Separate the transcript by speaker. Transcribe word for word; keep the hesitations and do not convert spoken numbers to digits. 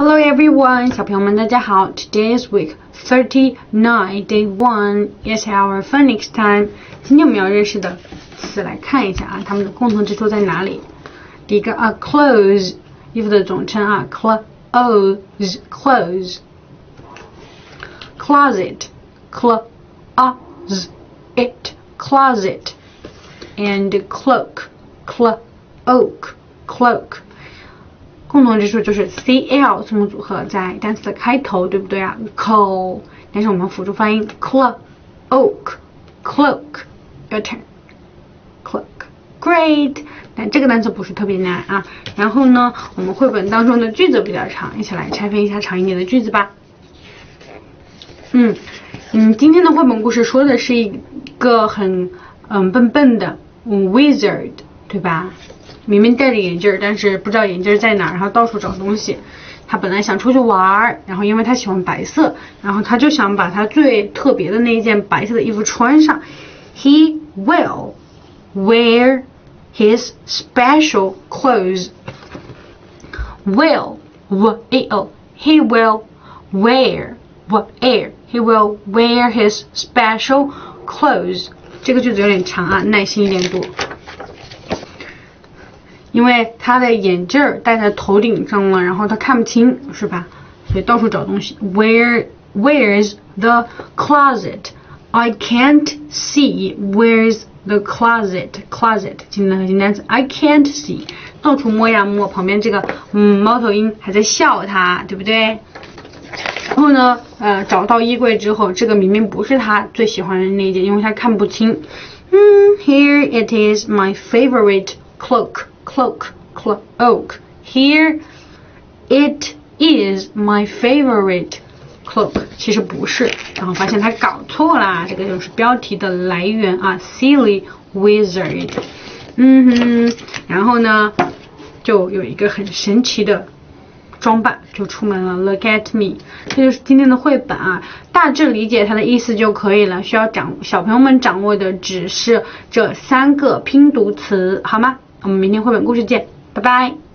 Speaker 1: Hello everyone， 小朋友们大家好。Today is week thirty-nine, day one. It's our phonics time. 今天我们要认识的词来看一下啊，它们的共同之处在哪里？第一个啊 ，clothes 衣服的总称啊 ，clothes clothes closet closet closet and cloak cloak cloak。共同之处就是 cl 字母组合在单词的开头，对不对啊 ？cl， 但是我们辅助发音 cloak cloak your turn cloak great， 但这个单词不是特别难啊。然后呢，我们绘本当中的句子比较长，一起来拆分一下长一点的句子吧。嗯嗯，今天的绘本故事说的是一个很嗯笨笨的嗯 wizard， 对吧？明明戴着眼镜，但是不知道眼镜在哪儿，然后到处找东西。他本来想出去玩，然后因为他喜欢白色，然后他就想把他最特别的那一件白色的衣服穿上。He will wear his special clothes. Will, will. He will wear, wear. He will wear his special clothes. 这个句子有点长啊，耐心一点读。因为他的眼镜戴在头顶上了，然后他看不清，是吧？所以到处找东西。Where, where's the closet? I can't see. Where's the closet? Closet 今天的核心单词 I can't see。到处摸呀摸，旁边这个嗯猫头鹰还在笑他，对不对？然后呢，呃，找到衣柜之后，这个明明不是他最喜欢的那一件，因为他看不清。嗯 ，Here it is, my favorite cloak. Cloak, cloak. Here it is my favorite cloak. 其实不是，然后发现他搞错啦，这个就是标题的来源啊 ，silly wizard。嗯哼，然后呢，就有一个很神奇的装扮就出门了 ，Look at me。这就是今天的绘本啊，大致理解它的意思就可以了。需要掌小朋友们掌握的只是这三个拼读词，好吗？我们明天绘本故事见，拜拜。